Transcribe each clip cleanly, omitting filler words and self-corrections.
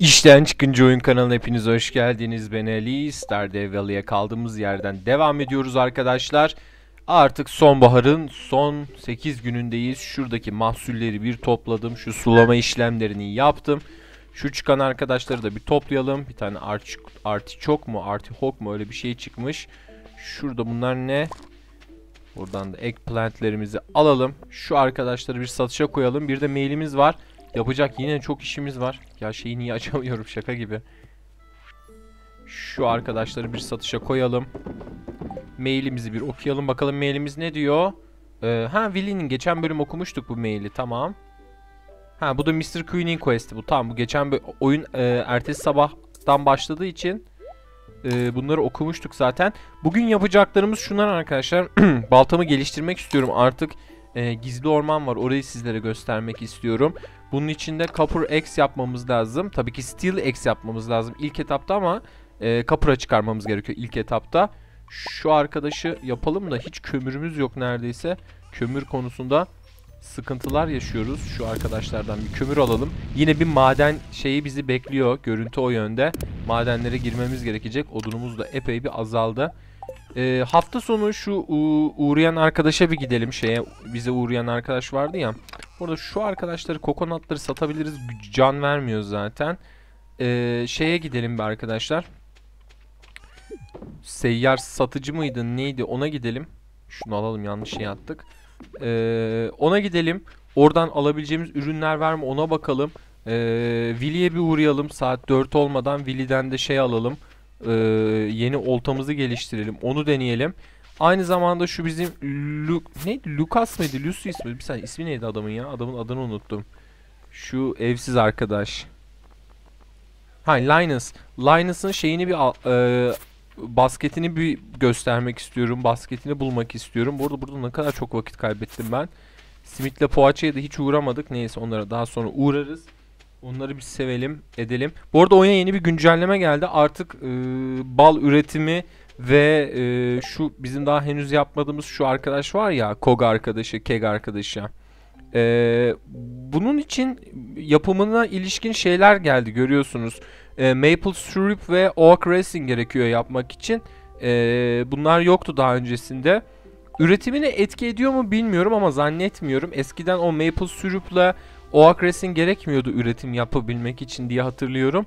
İşten çıkınca oyun kanalına hepiniz hoş geldiniz. Ben Ali. Stardew Valley'e kaldığımız yerden devam ediyoruz arkadaşlar. Artık sonbaharın son 8 günündeyiz. Şuradaki mahsulleri bir topladım. Şu sulama işlemlerini yaptım. Şu çıkan arkadaşları da bir toplayalım. Bir tane artiçok mu, artihok mu öyle bir şey çıkmış. Şurada bunlar ne? Buradan da eggplantlerimizi alalım. Şu arkadaşları bir satışa koyalım. Bir de mailimiz var. Yapacak yine çok işimiz var. Ya şeyi niye açamıyorum, şaka gibi. Şu arkadaşları bir satışa koyalım. Mailimizi bir okuyalım. Bakalım mailimiz ne diyor? Willy'nin geçen bölüm okumuştuk bu maili. Tamam. Ha, bu da Mr. Queen'in quest'i bu. Tamam, bu geçen oyun ertesi sabahtan başladığı için bunları okumuştuk zaten. Bugün yapacaklarımız şunlar arkadaşlar. Baltamı geliştirmek istiyorum. Artık gizli orman var. Orayı sizlere göstermek istiyorum. Bunun için de Copper Axe yapmamız lazım. Tabii ki Steel Axe yapmamız lazım ilk etapta ama Copper'a çıkarmamız gerekiyor ilk etapta. Şu arkadaşı yapalım da hiç kömürümüz yok neredeyse. Kömür konusunda sıkıntılar yaşıyoruz. Şu arkadaşlardan bir kömür alalım. Yine bir maden şeyi bizi bekliyor. Görüntü o yönde. Madenlere girmemiz gerekecek. Odunumuz da epey bir azaldı. Hafta sonu şu uğrayan arkadaşa bir gidelim. Bize uğrayan arkadaş vardı ya. Burada şu arkadaşları, kokonatları satabiliriz. Can vermiyor zaten. Şeye gidelim bir arkadaşlar. Seyyar satıcı mıydı neydi, ona gidelim. Şunu alalım, yanlış şey attık. Ona gidelim. Oradan alabileceğimiz ürünler var mı ona bakalım. Willy'ye bir uğrayalım saat 4 olmadan. Willy'den de şey alalım. Yeni oltamızı geliştirelim. Onu deneyelim. Aynı zamanda şu bizim neydi? Lucas mıydı? Lucius mıydı? Bir saniye, ismi neydi adamın ya? Adamın adını unuttum. Şu evsiz arkadaş. Ha, Linus. Linus'ın şeyini bir basketini bir göstermek istiyorum. Basketini bulmak istiyorum. Burada ne kadar çok vakit kaybettim ben. Smith'le Poğaça'ya da hiç uğramadık. Neyse, onlara daha sonra uğrarız. Onları bir sevelim, edelim. Bu arada oyuna yeni bir güncelleme geldi. Artık bal üretimi ve şu bizim daha henüz yapmadığımız şu arkadaş var ya, Kog arkadaşı, Keg arkadaşı. Bunun için yapımına ilişkin şeyler geldi, görüyorsunuz. Maple Syrup ve Oak Racing gerekiyor yapmak için. Bunlar yoktu daha öncesinde. Üretimine etki ediyor mu bilmiyorum ama zannetmiyorum. Eskiden o Maple Syrup'la Oak Racing gerekmiyordu üretim yapabilmek için diye hatırlıyorum.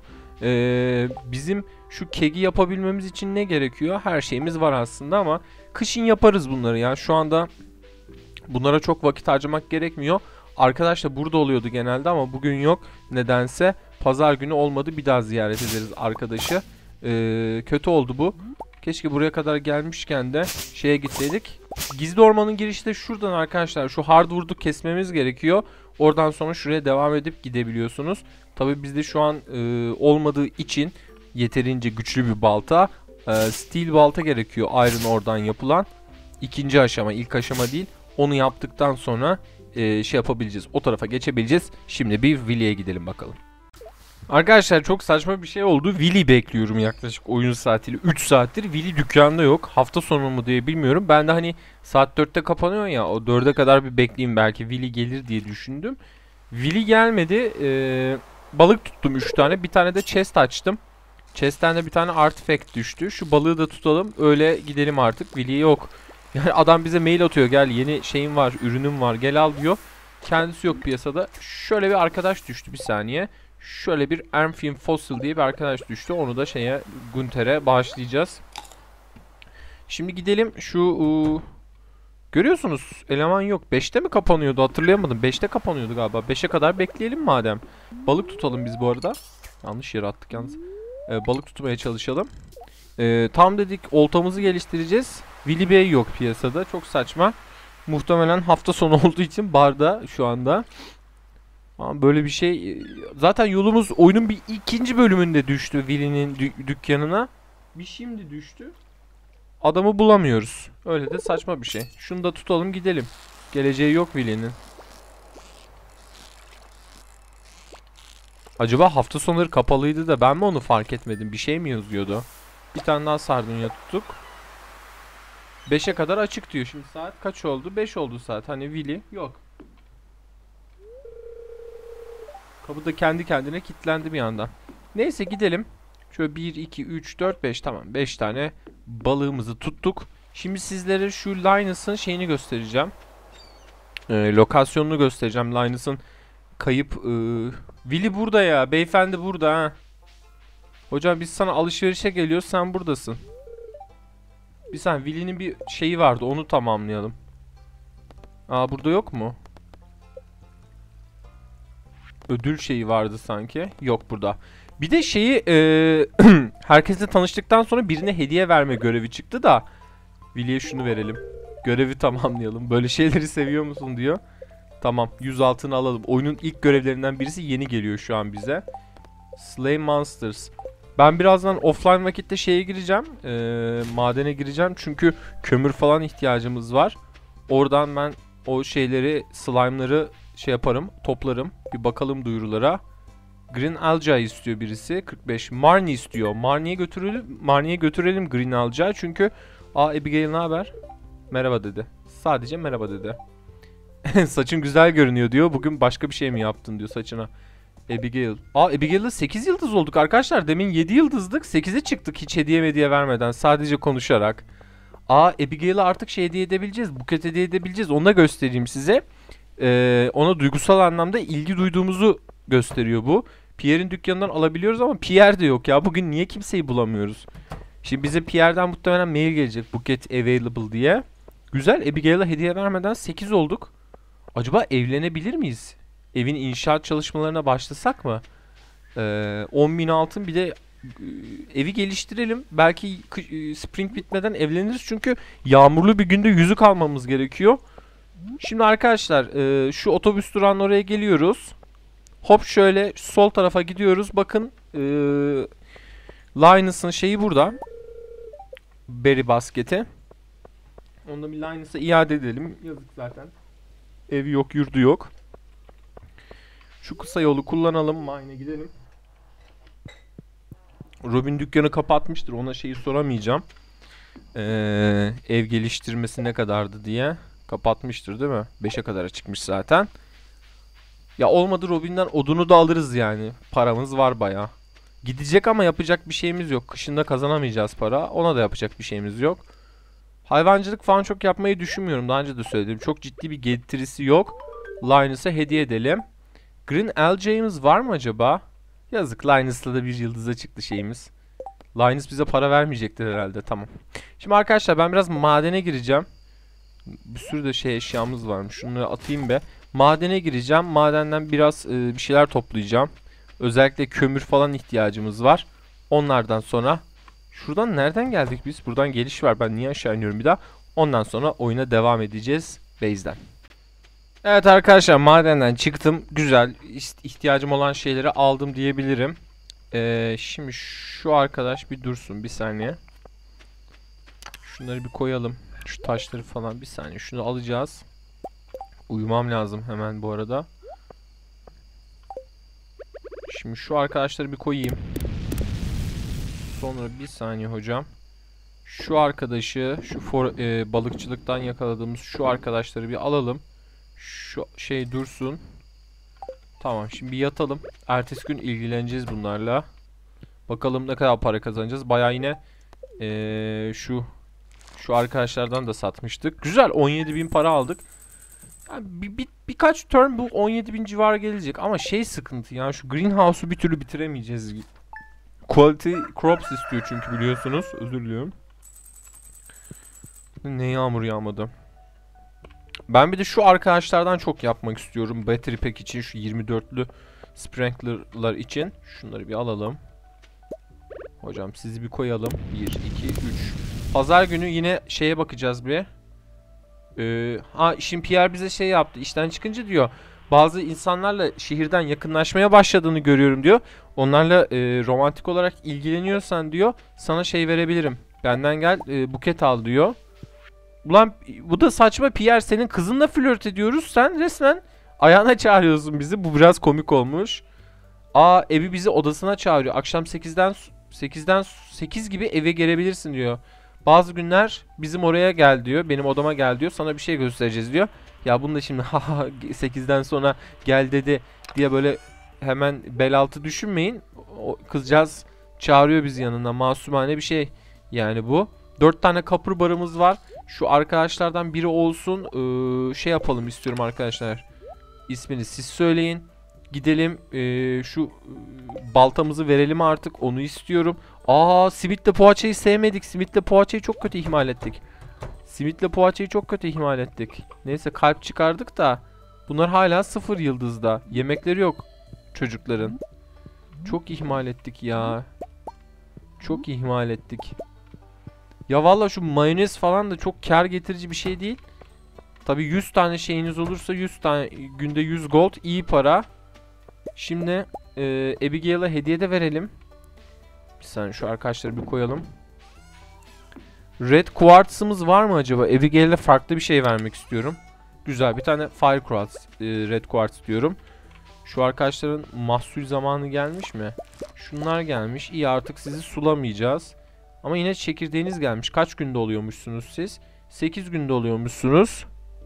Bizim şu kegi yapabilmemiz için ne gerekiyor? Her şeyimiz var aslında ama kışın yaparız bunları ya. Şu anda bunlara çok vakit harcamak gerekmiyor. Arkadaş da burada oluyordu genelde ama bugün yok. Nedense pazar günü olmadı. Bir daha ziyaret ederiz arkadaşı. Kötü oldu bu. Keşke buraya kadar gelmişken de şeye gitseydik. Gizli ormanın girişi de şuradan arkadaşlar. Şu hardwood'u kesmemiz gerekiyor. Oradan sonra şuraya devam edip gidebiliyorsunuz. Tabi bizde şu an olmadığı için yeterince güçlü bir balta. Steel balta gerekiyor. Iron oradan yapılan. İkinci aşama, ilk aşama değil. Onu yaptıktan sonra şey yapabileceğiz. O tarafa geçebileceğiz. Şimdi bir Willy'ye gidelim bakalım. Arkadaşlar çok saçma bir şey oldu. Willy bekliyorum yaklaşık oyun saatiyle 3 saattir. Willy dükkanda yok. Hafta sonu mu diye bilmiyorum. Ben de hani saat 4'te kapanıyor ya. O 4'e kadar bir bekleyeyim, belki Willy gelir diye düşündüm. Willy gelmedi. Balık tuttum 3 tane. Bir tane de chest açtım. Chest'ten de bir tane artifact düştü. Şu balığı da tutalım. Öyle gidelim artık. Willy yok. Yani adam bize mail atıyor. Gel, yeni şeyim var, ürünüm var, gel al diyor. Kendisi yok piyasada. Şöyle bir arkadaş düştü, bir saniye. Şöyle bir Amphibian Fossil diye bir arkadaş düştü. Onu da Günter'e bağışlayacağız. Şimdi gidelim şu görüyorsunuz eleman yok. 5'te mi kapanıyordu, hatırlayamadım. 5'te kapanıyordu galiba. 5'e kadar bekleyelim madem. Balık tutalım biz bu arada. Yanlış yere attık yalnız. Balık tutmaya çalışalım. Tam dedik oltamızı geliştireceğiz. Willy Bey yok piyasada. Çok saçma. Muhtemelen hafta sonu olduğu için barda şu anda. Ama böyle bir şey. Zaten yolumuz oyunun bir ikinci bölümünde düştü Willy'nin dükkanına. Bir şimdi düştü. Adamı bulamıyoruz. Öyle de saçma bir şey. Şunu da tutalım gidelim. Geleceği yok Willy'nin. Acaba hafta sonları kapalıydı da ben mi onu fark etmedim? Bir şey mi yazıyordu? Bir tane daha sardunya tuttuk. 5'e kadar açık diyor. Şimdi saat kaç oldu? 5 oldu saat. Hani Willy yok. Kapı da kendi kendine kilitlendi bir anda. Neyse gidelim. Şöyle 1, 2, 3, 4, 5 tamam 5 tane balığımızı tuttuk. Şimdi sizlere şu Linus'ın şeyini göstereceğim. Lokasyonunu göstereceğim. Linus'ın kayıp... Willy burada ya. Beyefendi burada ha. Hocam biz sana alışverişe geliyoruz. Sen buradasın. Bir saniye. Willy'nin bir şeyi vardı. Onu tamamlayalım. Aa burada yok mu? Ödül şeyi vardı sanki. Yok burada. Bir de şeyi herkesle tanıştıktan sonra birine hediye verme görevi çıktı da. Willy'ye şunu verelim. Görevi tamamlayalım. Böyle şeyleri seviyor musun diyor. Tamam 100 altını alalım. Oyunun ilk görevlerinden birisi yeni geliyor şu an bize. Slay Monsters. Ben birazdan offline vakitte şeye gireceğim. Madene gireceğim. Çünkü kömür falan ihtiyacımız var. Oradan ben o şeyleri, slime'ları şey yaparım. Toplarım. Bir bakalım duyurulara. Green Algae istiyor birisi. 45. Marnie istiyor. Marnie'ye götürelim Green Algae. Çünkü Abigail ne haber? Merhaba dedi. Sadece merhaba dedi. Saçın güzel görünüyor diyor. Bugün başka bir şey mi yaptın diyor saçına. Abigail. Abigail'le 8 yıldız olduk arkadaşlar. Demin 7 yıldızdık. 8'e çıktık hiç hediye vermeden. Sadece konuşarak. Abigail'e artık şey hediye edebileceğiz. Buket hediye edebileceğiz. Onu da göstereyim size. Ona duygusal anlamda ilgi duyduğumuzu gösteriyor bu. Pierre'in dükkanından alabiliyoruz ama Pierre de yok ya. Bugün niye kimseyi bulamıyoruz? Şimdi bize Pierre'den muhtemelen mail gelecek. Buket available diye. Güzel. Abigail'e hediye vermeden 8 olduk. Acaba evlenebilir miyiz? Evin inşaat çalışmalarına başlasak mı? 10.000 altın bir de evi geliştirelim. Belki spring bitmeden evleniriz. Çünkü yağmurlu bir günde yüzük almamız gerekiyor. Şimdi arkadaşlar şu otobüs durağının oraya geliyoruz. Hop şöyle sol tarafa gidiyoruz. Bakın Linus'ın şeyi burada. Berry basketi. Onu da bir Linus'a iade edelim. Yazık zaten. Evi yok, yurdu yok. Şu kısa yolu kullanalım. Mine'e gidelim. Robin dükkanı kapatmıştır. Ona şeyi soramayacağım. Ev geliştirmesi ne kadardı diye. Kapatmıştır değil mi? 5'e kadar çıkmış zaten. Ya olmadı Robin'den odunu da alırız yani. Paramız var bayağı. Gidecek ama yapacak bir şeyimiz yok. Kışında kazanamayacağız para. Ona da yapacak bir şeyimiz yok. Hayvancılık falan çok yapmayı düşünmüyorum. Daha önce de söyledim. Çok ciddi bir getirisi yok. Linus'a hediye edelim. Green Algae'miz var mı acaba? Yazık, Linus'la da bir yıldıza çıktı şeyimiz. Linus bize para vermeyecektir herhalde. Tamam. Şimdi arkadaşlar ben biraz madene gireceğim. Bir sürü de şey eşyamız varmış. Şunları atayım be. Madene gireceğim. Madenden biraz bir şeyler toplayacağım. Özellikle kömür falan ihtiyacımız var. Onlardan sonra şuradan nereden geldik biz? Buradan geliş var. Ben niye aşağı iniyorum bir daha? Ondan sonra oyuna devam edeceğiz base'den. Evet arkadaşlar madenden çıktım. Güzel. İhtiyacım olan şeyleri aldım diyebilirim. Şimdi şu arkadaş bir dursun bir saniye. Şunları bir koyalım. Şu taşları falan bir saniye. Şunu alacağız. Uyumam lazım hemen bu arada. Şimdi şu arkadaşları bir koyayım. Sonra bir saniye hocam. Şu arkadaşı, şu balıkçılıktan yakaladığımız şu arkadaşları bir alalım. Şu şey dursun. Tamam şimdi bir yatalım. Ertesi gün ilgileneceğiz bunlarla. Bakalım ne kadar para kazanacağız. Bayağı yine şu arkadaşlardan da satmıştık. Güzel 17.000 para aldık. Yani birkaç turn bu 17.000 civarı gelecek. Ama şey sıkıntı ya, şu greenhouse'u bir türlü bitiremeyeceğiz. Quality crops istiyor çünkü biliyorsunuz. Özür diliyorum. Ne yağmur yağmadı. Ben bir de şu arkadaşlardan çok yapmak istiyorum. Battery pack için, şu 24'lü sprinklerlar için. Şunları bir alalım. Hocam sizi bir koyalım. 1, 2, 3. Pazar günü yine şeye bakacağız bir. Şimdi Pierre bize şey yaptı. İşten çıkınca diyor, bazı insanlarla şehirden yakınlaşmaya başladığını görüyorum diyor. Onlarla romantik olarak ilgileniyorsan diyor, sana şey verebilirim. Benden gel buket al diyor. Ulan bu da saçma Pierre, senin kızınla flört ediyoruz. Sen resmen ayağına çağırıyorsun bizi. Bu biraz komik olmuş. Evi bizi odasına çağırıyor. Akşam 8'den 8 gibi eve gelebilirsin diyor. Bazı günler bizim oraya gel diyor. Benim odama gel diyor. Sana bir şey göstereceğiz diyor. Ya bunu da şimdi 8'den sonra gel dedi diye böyle hemen bel altı düşünmeyin. O kızcağız çağırıyor bizi yanına. Masumane bir şey yani bu. 4 tane kapır barımız var. Şu arkadaşlardan biri olsun. Şey yapalım istiyorum arkadaşlar. İsmini siz söyleyin. Gidelim şu baltamızı verelim artık. Onu istiyorum. Simitle poğaçayı sevmedik. Simitle poğaçayı çok kötü ihmal ettik. Simitle poğaçayı çok kötü ihmal ettik. Neyse kalp çıkardık da. Bunlar hala 0 yıldızda. Yemekleri yok çocukların. Çok ihmal ettik ya. Çok ihmal ettik. Ya valla şu mayonez falan da çok kar getirici bir şey değil. Tabi 100 tane şeyiniz olursa 100 tane günde 100 gold iyi para. Şimdi Abigail'a hediye de verelim. Bir saniye şu arkadaşları bir koyalım. Red Quartz'ımız var mı acaba? Abigail'e farklı bir şey vermek istiyorum. Güzel bir tane Fire Quartz, Red Quartz diyorum. Şu arkadaşların mahsul zamanı gelmiş mi? Şunlar gelmiş. İyi artık sizi sulamayacağız. Ama yine çekirdeğiniz gelmiş. Kaç günde oluyormuşsunuz siz? 8 günde oluyormuşsunuz.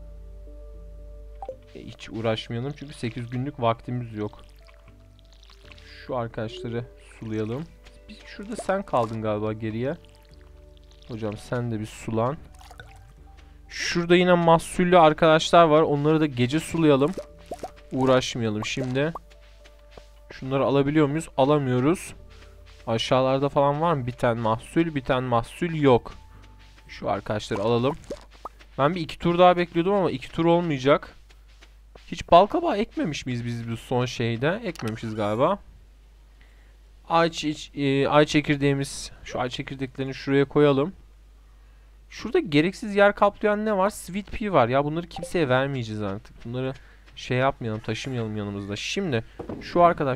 Hiç uğraşmayalım çünkü 8 günlük vaktimiz yok. Şu arkadaşları sulayalım. Şurada sen kaldın galiba geriye. Hocam sen de bir sulan. Şurada yine mahsullü arkadaşlar var. Onları da gece sulayalım. Uğraşmayalım şimdi. Şunları alabiliyor muyuz? Alamıyoruz. Aşağılarda falan var mı? Biten mahsul, biten mahsul yok. Şu arkadaşları alalım. Ben bir 2 tur daha bekliyordum ama 2 tur olmayacak. Hiç bal kabağı ekmemiş miyiz biz bu son şeyde? Ekmemişiz galiba. Ay çekirdeğimiz. Şu ay çekirdeklerini şuraya koyalım. Şurada gereksiz yer kaplayan ne var? Sweet pea var. Ya bunları kimseye vermeyeceğiz artık. Bunları şey yapmayalım, taşımayalım yanımızda. Şimdi şu arkadaş,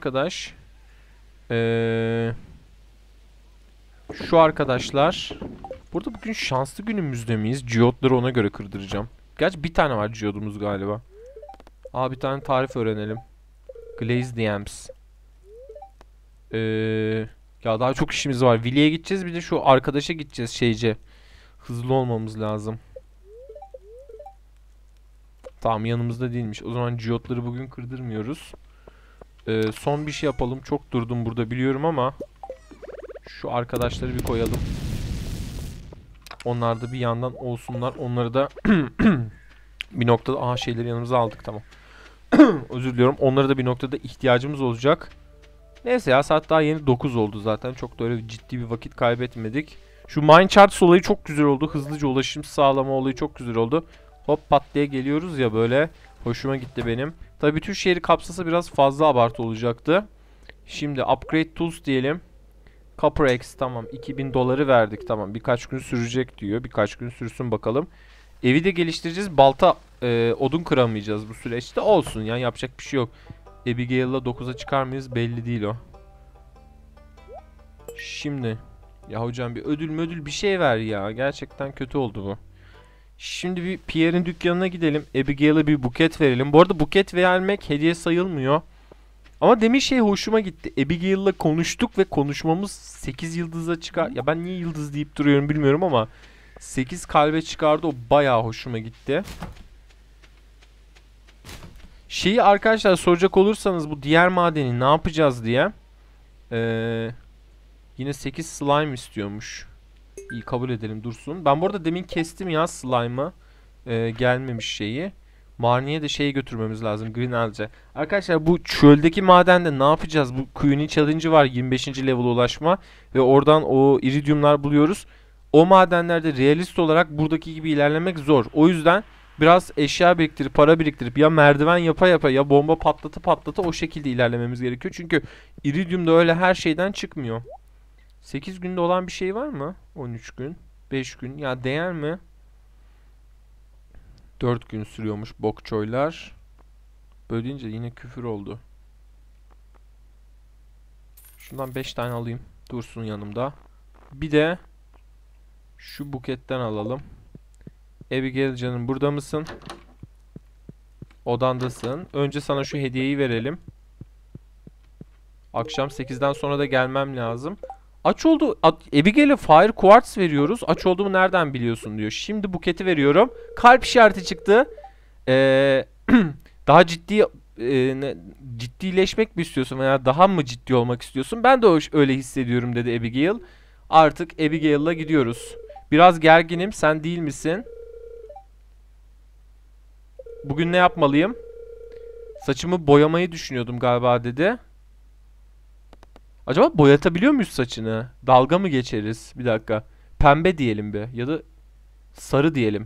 şu arkadaşlar. Burada bugün şanslı günümüzde miyiz? Geodları ona göre kırdıracağım. Gerçi bir tane var geodumuz galiba. Bir tane tarif öğrenelim. Glazed yams. Ya daha çok işimiz var. Villi'ye gideceğiz, bir de şu arkadaşa gideceğiz şeyce. Hızlı olmamız lazım. Tamam yanımızda değilmiş. O zaman geodları bugün kırdırmıyoruz. Son bir şey yapalım. Çok durdum burada biliyorum ama şu arkadaşları bir koyalım. Onlar da bir yandan olsunlar. Onları da bir noktada şeyleri yanımıza aldık, tamam. Özür diliyorum. Onlara da bir noktada ihtiyacımız olacak. Neyse ya saat daha yeni 9 oldu zaten. Çok da öyle ciddi bir vakit kaybetmedik. Şu mine charts olayı çok güzel oldu. Hızlıca ulaşım sağlama olayı çok güzel oldu. Hop pat diye geliyoruz ya böyle. Hoşuma gitti benim. Tabii bütün şehri kapsasa biraz fazla abartı olacaktı. Şimdi upgrade tools diyelim. Copper X tamam. 2000 doları verdik tamam. Birkaç gün sürecek diyor. Birkaç gün sürsün bakalım. Evi de geliştireceğiz. Balta odun kıramayacağız bu süreçte. Olsun yani yapacak bir şey yok. Abigail'la 9'a çıkar mıyız belli değil o. Şimdi ya hocam bir ödül bir şey ver ya. Gerçekten kötü oldu bu. Şimdi bir Pierre'in dükkanına gidelim. Abigail'e bir buket verelim. Bu arada buket vermek hediye sayılmıyor. Ama demin şey hoşuma gitti. Abigail'la konuştuk ve konuşmamız 8 yıldıza çıkar. Ya ben niye yıldız deyip duruyorum bilmiyorum ama 8 kalbe çıkardı, o bayağı hoşuma gitti. Şeyi arkadaşlar soracak olursanız bu diğer madeni ne yapacağız diye. Yine 8 slime istiyormuş. İyi kabul edelim dursun. Ben bu arada demin kestim ya slime'ı. Gelmemiş şeyi. Marnie'ye de şeyi götürmemiz lazım. Green Algae. Arkadaşlar bu çöldeki madende ne yapacağız? Bu Queen'in challenge'ı var 25. level'a ulaşma. Ve oradan o iridiumlar buluyoruz. O madenlerde realist olarak buradaki gibi ilerlemek zor. O yüzden biraz eşya biriktirip para biriktirip ya merdiven yapa yapa ya bomba patlatı o şekilde ilerlememiz gerekiyor. Çünkü iridiumda öyle her şeyden çıkmıyor. 8 günde olan bir şey var mı? 13 gün, 5 gün. Ya değer mi? 4 gün sürüyormuş bokçoylar. Böyle deyince yine küfür oldu. Şundan 5 tane alayım. Dursun yanımda. Bir de şu buketten alalım. Abigail canım burada mısın? Odandasın. Önce sana şu hediyeyi verelim. Akşam 8'den sonra da gelmem lazım. Aç oldu. Abigail'e Fire Quartz veriyoruz. Aç olduğumu nereden biliyorsun diyor. Şimdi buketi veriyorum. Kalp işareti çıktı. Daha ciddi ciddileşmek mi istiyorsun veya daha mı ciddi olmak istiyorsun? Ben de öyle hissediyorum dedi Abigail. Artık Abigail'la gidiyoruz. Biraz gerginim, sen değil misin? Bugün ne yapmalıyım? Saçımı boyamayı düşünüyordum galiba dedi. Acaba boyatabiliyor muyuz saçını? Dalga mı geçeriz? Bir dakika. Pembe diyelim bir ya da sarı diyelim.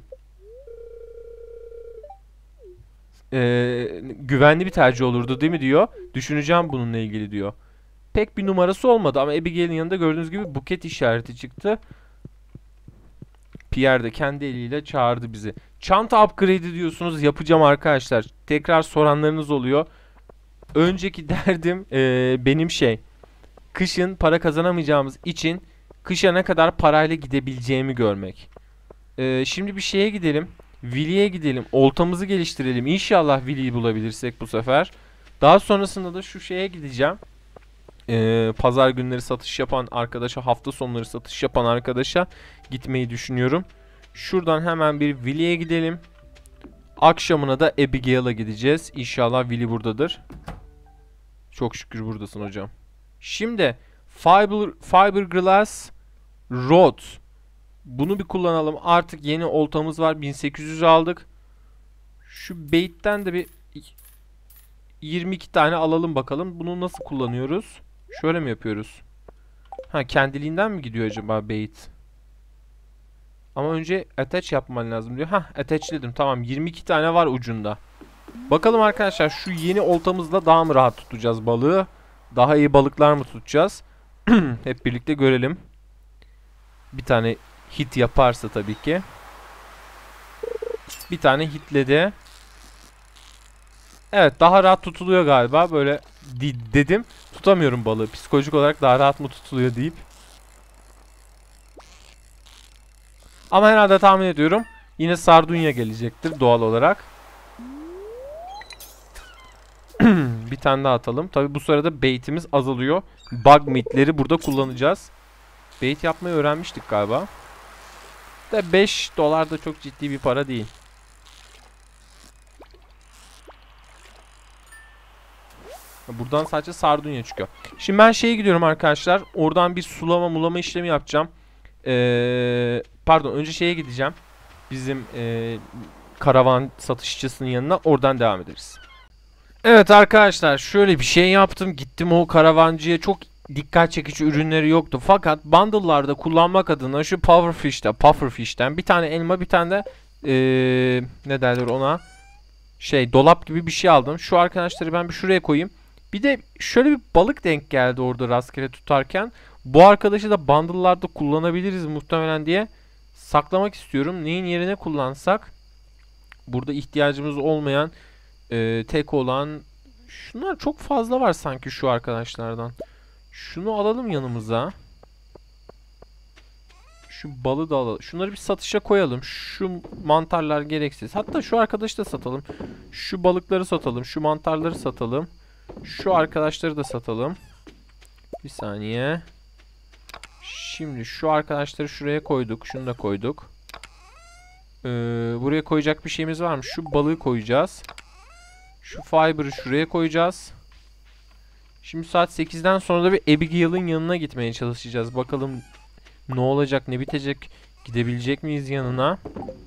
Güvenli bir tercih olurdu değil mi diyor. Düşüneceğim bununla ilgili diyor. Pek bir numarası olmadı ama Abigail'in yanında gördüğünüz gibi buket işareti çıktı. Pierre de kendi eliyle çağırdı bizi. Çanta upgrade'i diyorsunuz, yapacağım arkadaşlar. Tekrar soranlarınız oluyor. Önceki derdim benim kışın para kazanamayacağımız için kışa ne kadar parayla gidebileceğimi görmek. Şimdi bir şeye gidelim. Willy'e gidelim. Oltamızı geliştirelim. İnşallah Willy'yi bulabilirsek bu sefer. Daha sonrasında da şu şeye gideceğim. Pazar günleri satış yapan arkadaşa, hafta sonları satış yapan arkadaşa gitmeyi düşünüyorum. Şuradan hemen bir Willy'e gidelim. Akşamına da Abigail'a gideceğiz. İnşallah Willy buradadır. Çok şükür buradasın hocam. Şimdi Fiberglass Rod. Bunu bir kullanalım. Artık yeni oltamız var. 1800 aldık. Şu bait'ten de bir 22 tane alalım bakalım. Bunu nasıl kullanıyoruz? Şöyle mi yapıyoruz? Ha, kendiliğinden mi gidiyor acaba bait? Ama önce attach yapman lazım diyor. Ha, attachledim. Tamam, 22 tane var ucunda. Bakalım arkadaşlar, şu yeni oltamızla daha mı rahat tutacağız balığı? Daha iyi balıklar mı tutacağız? Hep birlikte görelim. Bir tane hit yaparsa tabii ki. Bir tane hitledi. Evet, daha rahat tutuluyor galiba. Böyle dedim. Tutamıyorum balığı. Psikolojik olarak daha rahat mı tutuluyor deyip. Ama herhalde tahmin ediyorum yine sardunya gelecektir doğal olarak. Bir tane daha atalım. Tabi bu sırada bait'imiz azalıyor. Bug meat'leri burada kullanacağız. Bait yapmayı öğrenmiştik galiba. De 5 dolar da çok ciddi bir para değil. Buradan sadece sardunya çıkıyor. Şimdi ben şeye gidiyorum arkadaşlar. Oradan bir mulama işlemi yapacağım. Pardon, önce şeye gideceğim. Bizim karavan satışçısının yanına. Oradan devam ederiz. Evet arkadaşlar, şöyle bir şey yaptım. Gittim o karavancıya, çok dikkat çekici ürünleri yoktu. Fakat bundle'larda kullanmak adına şu Pufferfish'ten bir tane elma, bir tane de ne derler ona? Dolap gibi bir şey aldım. Şu arkadaşları ben bir şuraya koyayım. Bir de şöyle bir balık denk geldi orada rastgele tutarken. Bu arkadaşı da bundle'larda kullanabiliriz muhtemelen diye saklamak istiyorum. Neyin yerine kullansak? Burada ihtiyacımız olmayan tek olan şunlar çok fazla var sanki şu arkadaşlardan. Şunu alalım yanımıza. Şu balı da alalım. Şunları bir satışa koyalım. Şu mantarlar gereksiz. Hatta şu arkadaşı da satalım. Şu balıkları satalım. Şu mantarları satalım. Şu arkadaşları da satalım. Bir saniye. Şimdi şu arkadaşları şuraya koyduk. Şunu da koyduk. Buraya koyacak bir şeyimiz var mı? Şu balığı koyacağız. Şu fiber'ı şuraya koyacağız. Şimdi saat 8'den sonra da bir Abigail'in yanına gitmeye çalışacağız. Bakalım ne olacak, ne bitecek? Gidebilecek miyiz yanına?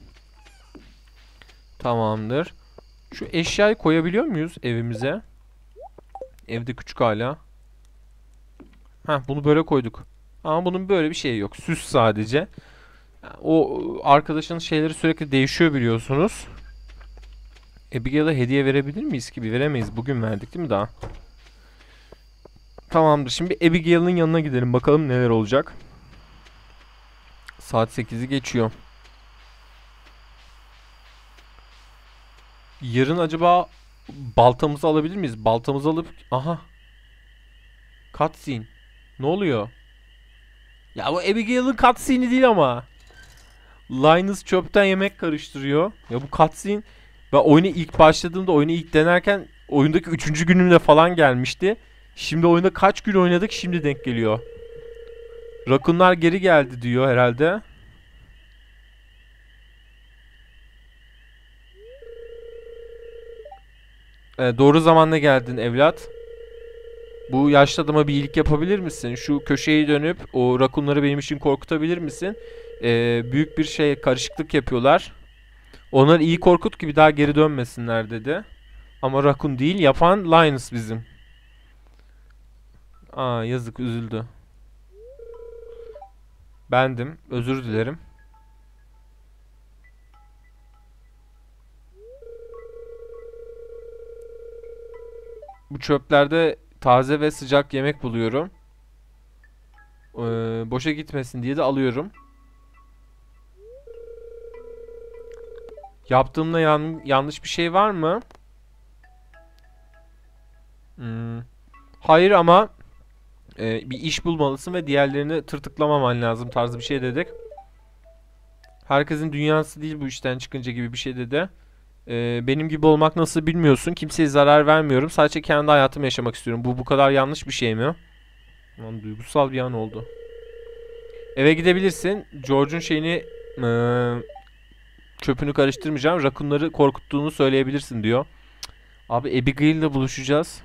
Tamamdır. Şu eşyayı koyabiliyor muyuz evimize? Evde küçük hala. Heh, bunu böyle koyduk. Ama bunun böyle bir şeyi yok. Süs sadece. O arkadaşın şeyleri sürekli değişiyor biliyorsunuz. Abigail'a hediye verebilir miyiz ki? Veremeyiz. Bugün verdik değil mi daha? Tamamdır. Şimdi Abigail'in yanına gidelim. Bakalım neler olacak. Saat 8'i geçiyor. Yarın acaba baltamızı alabilir miyiz? Baltamızı alıp... Aha. Cutscene. Ne oluyor? Ya bu Abigail'in cutscene'i değil ama. Linus çöpten yemek karıştırıyor. Ya bu cutscene... Ben oyuna ilk başladığımda, oyunu ilk denerken oyundaki 3. günümde falan gelmişti. Şimdi oyunda kaç gün oynadık, şimdi denk geliyor. Rakunlar geri geldi diyor herhalde. Doğru zamanda geldin evlat. Bu yaşlı adama bir iyilik yapabilir misin? Şu köşeyi dönüp o rakunları benim için korkutabilir misin? Büyük bir karışıklık yapıyorlar. Onları iyi korkut ki bir daha geri dönmesinler dedi. Ama rakun değil, yapan Linus bizim. Aa, yazık, üzüldü. Bendim, özür dilerim. Bu çöplerde taze ve sıcak yemek buluyorum. Boşa gitmesin diye de alıyorum. Yaptığımda yanlış bir şey var mı? Hayır ama bir iş bulmalısın ve diğerlerini tırtıklamaman lazım tarzı bir şey dedik. Herkesin dünyası değil bu işten çıkınca gibi bir şey dedi. Benim gibi olmak nasıl bilmiyorsun. Kimseye zarar vermiyorum. Sadece kendi hayatımı yaşamak istiyorum. Bu kadar yanlış bir şey mi? Lan, duygusal bir an oldu. Eve gidebilirsin. George'un çöpünü karıştırmayacağım. Rakunları korkuttuğunu söyleyebilirsin diyor. Abi Abigail ile buluşacağız.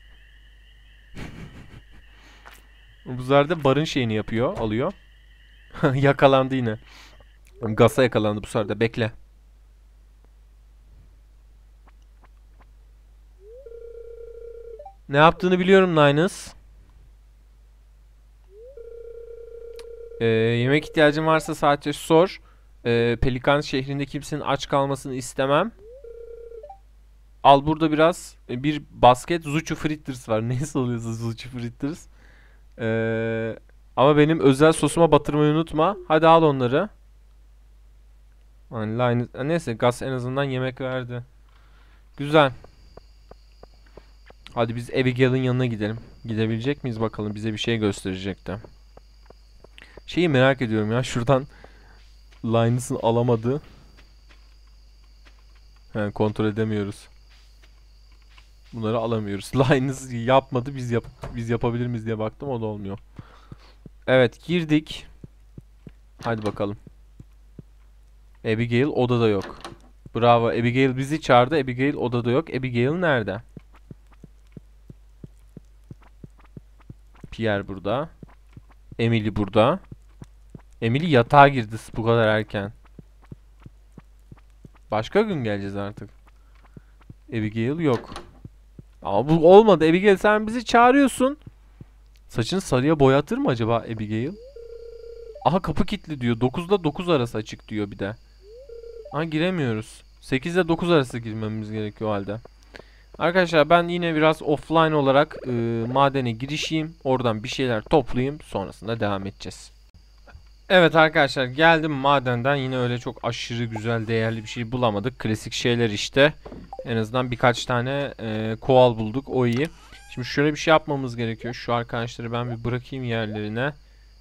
Bu sefer barın şeyini yapıyor. Alıyor. Yakalandı yine. Gas'a yakalandı bu sefer de. Bekle. Ne yaptığını biliyorum Linus. Yemek ihtiyacın varsa sadece sor. Pelikan şehrinde kimsenin aç kalmasını istemem. Al burada biraz bir basket Zuchu Fritters var. Ne oluyorsa Zuchu Fritters. Ama benim özel sosuma batırmayı unutma. Hadi al onları. Linus, neyse Gus en azından yemek verdi. Güzel. Hadi biz Abigail'in yanına gidelim. Gidebilecek miyiz bakalım, bize bir şey gösterecek de. Şeyi merak ediyorum ya, şuradan Linus'ın alamadığı. Kontrol edemiyoruz. Bunları alamıyoruz. Linus yapmadı, biz yapabilir miyiz diye baktım, o da olmuyor. Evet, girdik. Hadi bakalım. Abigail odada yok. Bravo, Abigail bizi çağırdı. Abigail odada yok. Abigail nerede? Pierre burada. Emily burada. Emily yatağa girdi bu kadar erken. Başka gün geleceğiz artık. Abigail yok. Ama bu olmadı. Abigail, sen bizi çağırıyorsun. Saçını sarıya boyatır mı acaba Abigail? Aha, kapı kilitli diyor. 9'da 9 arası açık diyor bir de. Aha, giremiyoruz. 8 ile 9 arası girmemiz gerekiyor o halde. Arkadaşlar ben yine biraz offline olarak madene girişeyim. Oradan bir şeyler toplayayım. Sonrasında devam edeceğiz. Evet arkadaşlar, geldim madenden. Yine öyle çok aşırı güzel, değerli bir şey bulamadık. Klasik şeyler işte. En azından birkaç tane koal bulduk. O iyi. Şimdi şöyle bir şey yapmamız gerekiyor. Şu arkadaşları ben bir bırakayım yerlerine.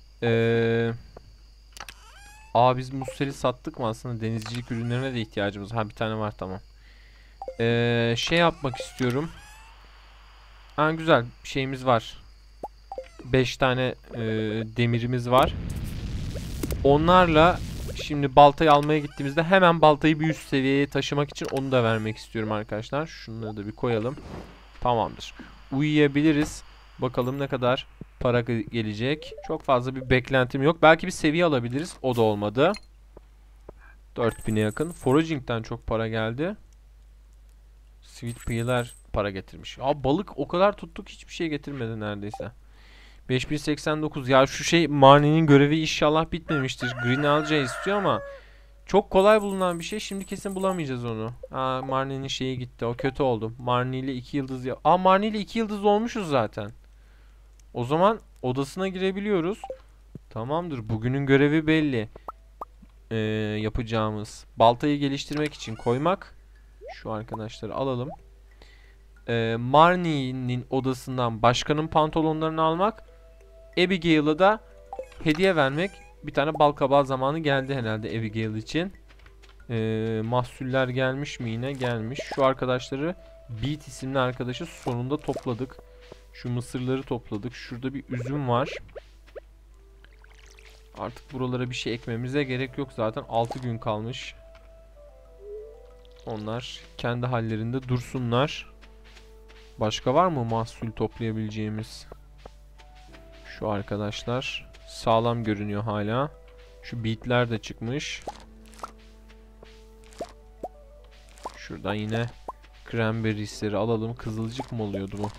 Biz musleri sattık mı aslında? Denizcilik ürünlerine de ihtiyacımız. Ha, bir tane var, tamam. Şey yapmak istiyorum. Ha, güzel bir şeyimiz var. 5 tane demirimiz var. Onlarla şimdi baltayı almaya gittiğimizde hemen baltayı bir üst seviyeye taşımak için onu da vermek istiyorum arkadaşlar. Şunları da bir koyalım. Tamamdır. Uyuyabiliriz. Bakalım ne kadar para gelecek. Çok fazla bir beklentim yok. Belki bir seviye alabiliriz. O da olmadı. 4000'e yakın. Foraging'den çok para geldi. Sweet Pea'ler para getirmiş. Balık o kadar tuttuk, hiçbir şey getirmedi neredeyse. 5089. Ya şu Marnie'nin görevi inşallah bitmemiştir. Green Algae istiyor ama çok kolay bulunan bir şey. Şimdi kesin bulamayacağız onu. Marnie'nin şeyi gitti. O kötü oldu. Marnie ile 2 yıldız Marnie ile 2 yıldız olmuşuz zaten. O zaman odasına girebiliyoruz. Tamamdır. Bugünün görevi belli. Yapacağımız baltayı geliştirmek için koymak. Şu arkadaşları alalım. Marnie'nin odasından başkanın pantolonlarını almak. Abigail'a da hediye vermek. Bir tane balkabağı zamanı geldi herhalde Abigail için. Mahsuller gelmiş mi yine? Gelmiş. Şu arkadaşları, Beat isimli arkadaşı sonunda topladık. Şu mısırları topladık. Şurada bir üzüm var. Artık buralara bir şey ekmemize gerek yok. Zaten 6 gün kalmış. Onlar kendi hallerinde dursunlar. Başka var mı mahsul toplayabileceğimiz? Şu arkadaşlar sağlam görünüyor hala. Şu beetler de çıkmış. Şuradan yine cranberries'leri alalım. Kızılcık mı oluyordu bu?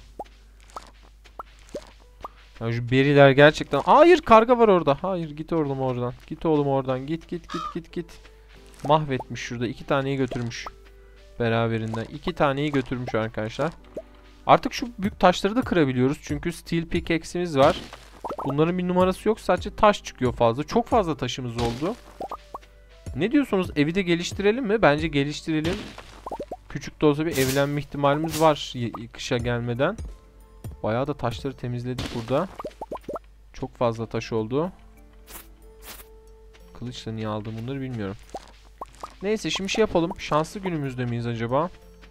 Ya şu beriler gerçekten... Hayır, karga var orada. Hayır, git oğlum oradan. Git oğlum oradan. Git. Mahvetmiş şurada. 2 taneyi götürmüş. Beraberinden. 2 taneyi götürmüş arkadaşlar. Artık şu büyük taşları da kırabiliyoruz. Çünkü steel pickaxe'imiz var. Bunların bir numarası yok. Sadece taş çıkıyor fazla. Çok fazla taşımız oldu. Ne diyorsunuz? Evi de geliştirelim mi? Bence geliştirelim. Küçük de olsa bir evlenme ihtimalimiz var kışa gelmeden. Bayağı da taşları temizledik burada. Çok fazla taş oldu. Kılıçla niye aldım bunları bilmiyorum. Neyse şimdi şey yapalım. Şanslı günümüzde miyiz acaba?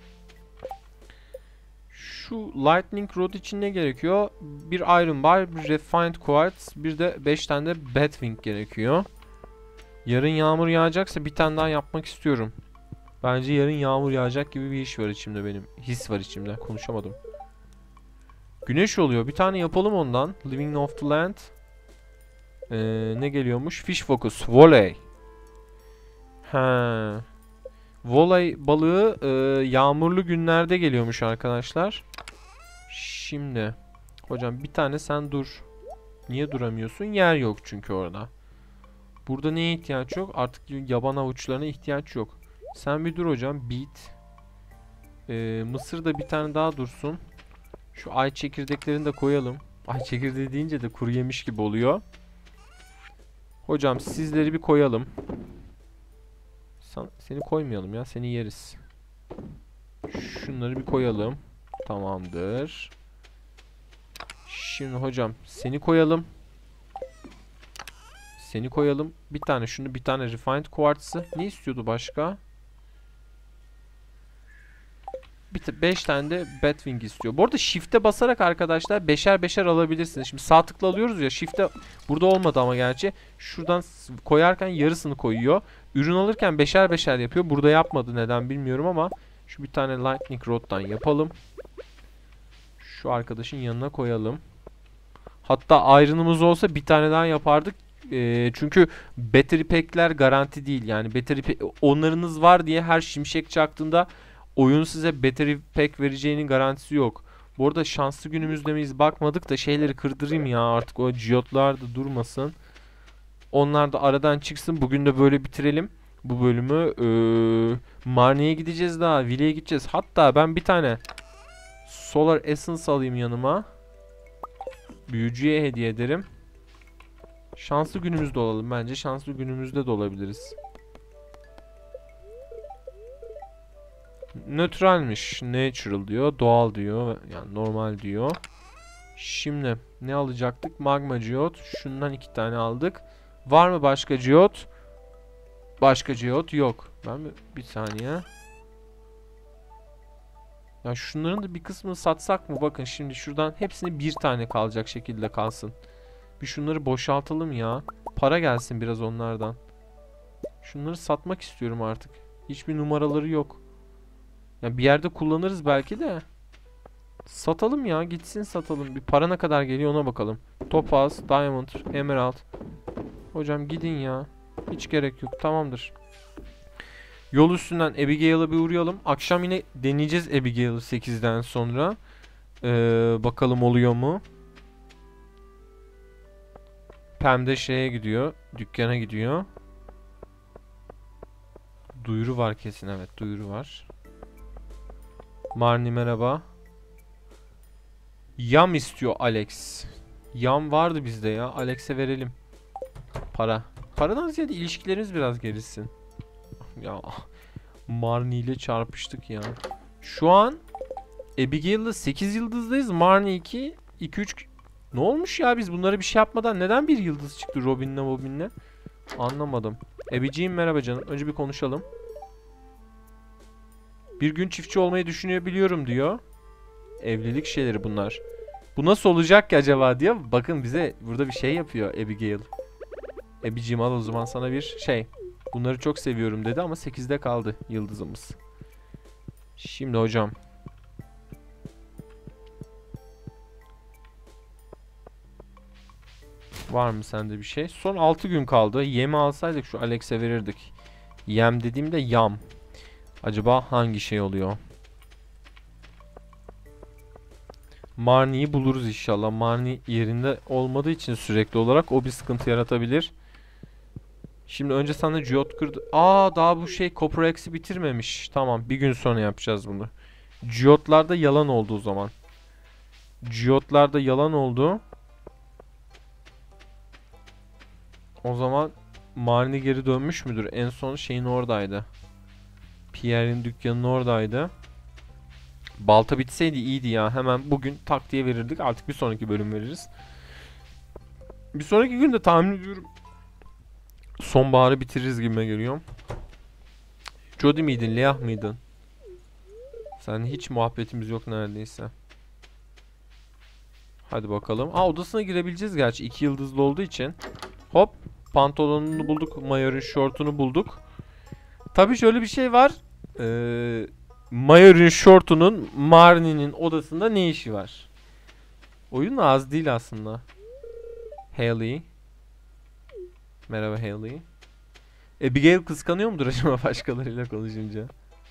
Şu Lightning Rod için ne gerekiyor? Bir Iron Bar, bir Refined Quartz, bir de 5 tane de Batwing gerekiyor. Yarın yağmur yağacaksa bir tane daha yapmak istiyorum. Bence yarın yağmur yağacak gibi bir iş var içimde benim. His var içimde. Konuşamadım. Güneş oluyor. Bir tane yapalım ondan. Living off the land. Ne geliyormuş? Fish Focus. Volley. Ha. Volley balığı yağmurlu günlerde geliyormuş arkadaşlar. Şimdi. Hocam bir tane sen dur. Niye duramıyorsun? Yer yok çünkü orada. Burada neye ihtiyaç yok? Artık yaban avuçlarına ihtiyaç yok. Sen bir dur hocam. Beet. Mısır da bir tane daha dursun. Şu ay çekirdeklerini de koyalım. Ay çekirdeği deyince de kuru yemiş gibi oluyor. Hocam sizleri bir koyalım. Seni koymayalım ya. Seni yeriz. Şunları bir koyalım. Tamamdır. Şimdi hocam seni koyalım. Seni koyalım. Bir tane şunu, bir tane refined quartz'ı. Ne istiyordu başka? 5 tane de Batwing istiyor. Bu arada shift'e basarak arkadaşlar beşer beşer alabilirsiniz. Şimdi sağ tıkla alıyoruz ya, shift'e burada olmadı ama gerçi. Şuradan koyarken yarısını koyuyor. Ürün alırken beşer beşer yapıyor. Burada yapmadı, neden bilmiyorum ama şu bir tane Lightning Rod'dan yapalım. Şu arkadaşın yanına koyalım. Hatta ayrınımız olsa bir tane daha yapardık. Çünkü battery pack'ler garanti değil. Yani onlarınız var diye her şimşek çaktığında oyun size battery pack vereceğinin garantisi yok. Bu arada şanslı günümüzde miyiz bakmadık da şeyleri kırdırayım ya, artık o geotlar da durmasın. Onlar da aradan çıksın. Bugün de böyle bitirelim bu bölümü. Marnie'ye gideceğiz daha. Villa'ya gideceğiz. Hatta ben bir tane Solar Essence alayım yanıma. Büyücüye hediye ederim. Şanslı günümüzde olalım bence. Şanslı günümüzde de olabiliriz. Neutralmiş. Natural diyor. Doğal diyor. Yani normal diyor. Şimdi ne alacaktık? Magma geode. Şundan 2 tane aldık. Var mı başka geode? Başka geode yok. Bir saniye. Ya şunların da bir kısmını satsak mı? Bakın şimdi şuradan hepsini bir tane kalacak şekilde kalsın. Bir şunları boşaltalım ya. Para gelsin biraz onlardan. Şunları satmak istiyorum artık. Hiçbir numaraları yok. Ya bir yerde kullanırız belki de. Satalım ya. Gitsin satalım. Bir para ne kadar geliyor ona bakalım. Topaz, Diamond, Emerald. Hocam gidin ya. Hiç gerek yok. Tamamdır. Yol üstünden Abigail'a bir uğrayalım. Akşam yine deneyeceğiz Abigail'ı 8'den sonra. Bakalım oluyor mu? Pam de şeye gidiyor. Dükkana gidiyor. Duyuru var kesin. Evet, duyuru var. Marnie merhaba. Yam istiyor Alex. Yam vardı bizde ya. Alex'e verelim. Para. Paradan ziyade ilişkilerimiz biraz gelişsin. Ya Marnie ile çarpıştık ya. Şu an Abigail'la 8 yıldızdayız. Marnie 2-3. Ne olmuş ya, biz bunlara bir şey yapmadan neden bir yıldız çıktı Robin'le? Anlamadım. Abiciğim merhaba canım. Önce bir konuşalım. Bir gün çiftçi olmayı düşünüyor biliyorum diyor. Evlilik şeyleri bunlar. Bu nasıl olacak ki acaba diyor. Bakın bize burada bir şey yapıyor Abigail. Abiciğim al o zaman sana bir şey. Bunları çok seviyorum dedi ama 8'de kaldı yıldızımız. Şimdi hocam. Var mı sende bir şey? Son 6 gün kaldı. Yemi alsaydık şu Alex'e verirdik. Yem dediğimde yam. Acaba hangi şey oluyor? Marnie'yi buluruz inşallah. Marnie yerinde olmadığı için sürekli olarak o bir sıkıntı yaratabilir. Şimdi önce sana Geode kırdı. Daha bu şey Coprex'i bitirmemiş. Tamam, bir gün sonra yapacağız bunu. Geode'larda yalan oldu o zaman. Geode'larda yalan oldu. O zaman Marnie geri dönmüş müdür? En son şeyin oradaydı. Pierre'in dükkanının oradaydı. Balta bitseydi iyiydi ya. Hemen bugün tak diye verirdik. Artık bir sonraki bölüm veririz. Bir sonraki gün de tahmin ediyorum sonbaharı bitiririz gibime geliyor. Jody miydin? Leah mıydın? Seninle hiç muhabbetimiz yok neredeyse. Hadi bakalım. Odasına girebileceğiz gerçi. 2 yıldızlı olduğu için. Hop. Pantolonunu bulduk. Mayor'un şortunu bulduk. Tabii şöyle bir şey var. Mayor'un şortunun Marnie'nin odasında ne işi var? Oyun az değil aslında. Hayley. Merhaba Hayley. Abigail kıskanıyor mudur acaba başkalarıyla konuşunca?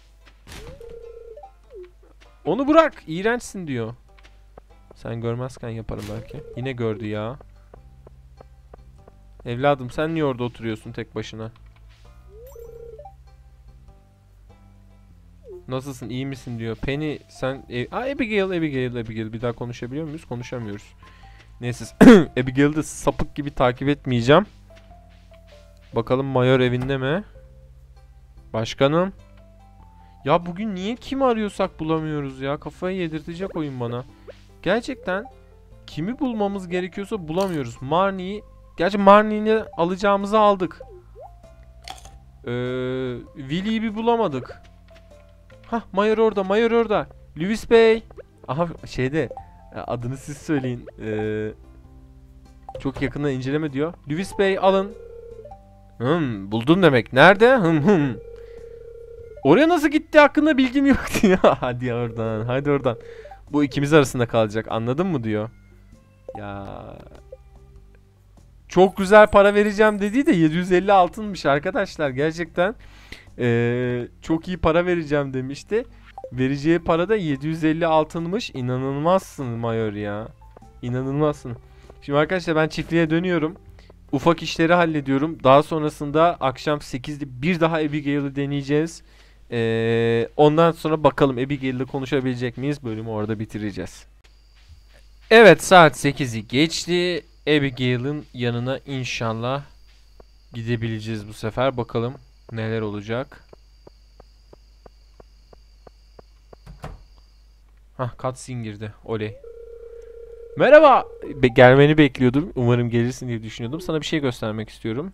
Onu bırak. İğrençsin diyor. Sen görmezken yaparım belki. Yine gördü ya. Evladım sen niye orada oturuyorsun tek başına? Nasılsın, iyi misin diyor. Penny sen... Abigail. Bir daha konuşabiliyor muyuz? Konuşamıyoruz. Neyse. Abigail'i de sapık gibi takip etmeyeceğim. Bakalım Mayor evinde mi? Başkanım. Ya bugün niye kimi arıyorsak bulamıyoruz ya? Kafayı yedirtecek oyun bana. Gerçekten kimi bulmamız gerekiyorsa bulamıyoruz. Marnie'yi... Gerçi Marnie'ni alacağımızı aldık. Willy'yi bir bulamadık. Hah, Mayor orada. Lewis Bey. Aha şeyde adını siz söyleyin. Çok yakından inceleme diyor. Lewis Bey alın. Buldun demek. Nerede? Oraya nasıl gitti hakkında bilgim yoktu ya. Hadi oradan. Bu ikimiz arasında kalacak. Anladın mı diyor. Ya çok güzel para vereceğim dediği de 750 altınmış arkadaşlar. Gerçekten çok iyi para vereceğim demişti. Vereceği para da 750 altınmış. İnanılmazsın Mayor ya. İnanılmazsın. Şimdi arkadaşlar ben çiftliğe dönüyorum. Ufak işleri hallediyorum. Daha sonrasında akşam 8'de bir daha Abigail'i deneyeceğiz. Ondan sonra bakalım Abigail'le konuşabilecek miyiz? Bölümü orada bitireceğiz. Evet, saat 8'i geçti. Abigail'in yanına inşallah gidebileceğiz bu sefer. Bakalım neler olacak. Cutscene girdi. Oley. Merhaba. Gelmeni bekliyordum. Umarım gelirsin diye düşünüyordum. Sana bir şey göstermek istiyorum.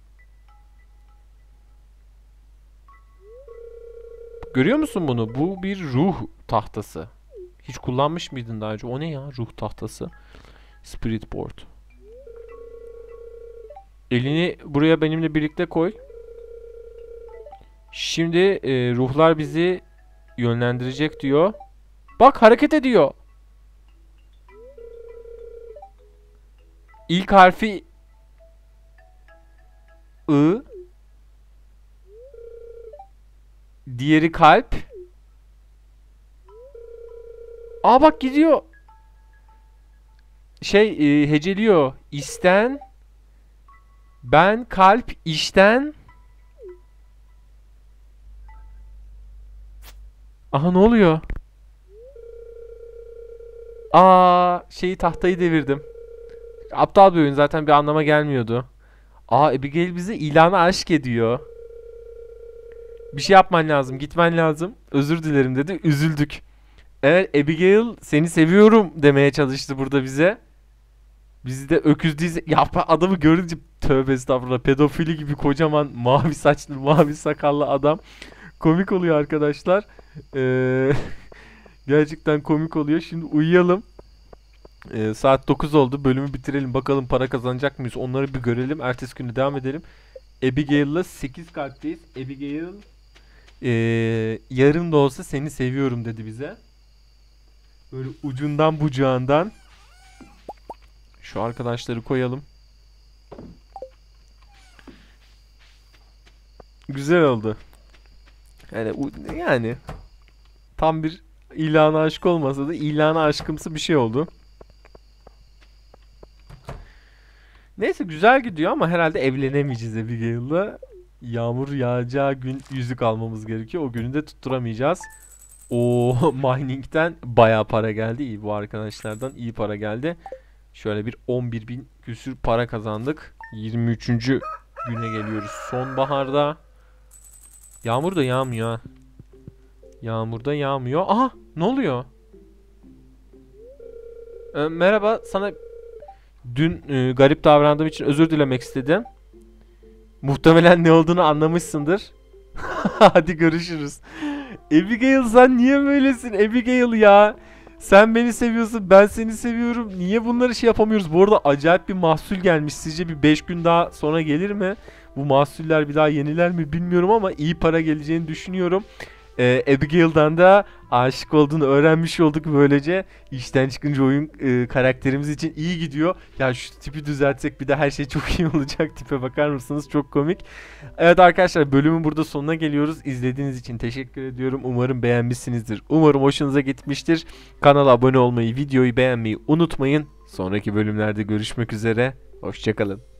Görüyor musun bunu? Bu bir ruh tahtası. Hiç kullanmış mıydın daha önce? O ne ya? Ruh tahtası. Spirit board. Elini buraya benimle birlikte koy. Şimdi ruhlar bizi yönlendirecek diyor. Bak hareket ediyor. İlk harfi I. Diğeri kalp. Bak gidiyor. Heceliyor. İsten. Ben kalp işten. Aha ne oluyor? Tahtayı devirdim. Aptal bir oyun, zaten bir anlama gelmiyordu. Abigail bize ilanı aşk ediyor. Bir şey yapman lazım, gitmen lazım. Özür dilerim dedi, üzüldük. Evet, Abigail seni seviyorum demeye çalıştı burada bize. Biz de öküz değiliz. Ya adamı görünce tövbe estağfurullah, pedofili gibi kocaman mavi saçlı mavi sakallı adam. Komik oluyor arkadaşlar. Gerçekten komik oluyor. Şimdi uyuyalım. Saat 9 oldu. Bölümü bitirelim. Bakalım para kazanacak mıyız? Onları bir görelim. Ertesi günü devam edelim. Abigail'la 8 kalpteyiz. Abigail yarım da olsa seni seviyorum dedi bize. Böyle ucundan bucağından. Şu arkadaşları koyalım. Güzel oldu. Yani tam bir ilana aşık olmasa da ilana aşkımsı bir şey oldu. Neyse güzel gidiyor ama herhalde evlenemeyeceğiz Abigail'la. Yağmur yağacağı gün yüzük almamız gerekiyor. O günü de tutturamayacağız. O mining'den bayağı para geldi. İyi, bu arkadaşlardan iyi para geldi. Şöyle bir 11.000 küsür para kazandık. 23. güne geliyoruz. Sonbaharda. Yağmur da yağmıyor ha. Yağmur da yağmıyor. Aha, ne oluyor? Merhaba, sana dün garip davrandığım için özür dilemek istedim. Muhtemelen ne olduğunu anlamışsındır. Hadi görüşürüz. Abigail, sen niye böylesin Abigail ya? Sen beni seviyorsun, ben seni seviyorum. Niye bunları şey yapamıyoruz? Bu arada acayip bir mahsul gelmiş. Sizce bir 5 gün daha sonra gelir mi? Bu mahsuller bir daha yeniler mi bilmiyorum ama iyi para geleceğini düşünüyorum. Abigail'dan da aşık olduğunu öğrenmiş olduk böylece. İşten çıkınca oyun karakterimiz için iyi gidiyor. Ya şu tipi düzeltsek bir de her şey çok iyi olacak. Tipe bakar mısınız? Çok komik. Evet arkadaşlar, bölümün burada sonuna geliyoruz. İzlediğiniz için teşekkür ediyorum. Umarım beğenmişsinizdir. Umarım hoşunuza gitmiştir. Kanala abone olmayı, videoyu beğenmeyi unutmayın. Sonraki bölümlerde görüşmek üzere. Hoşçakalın.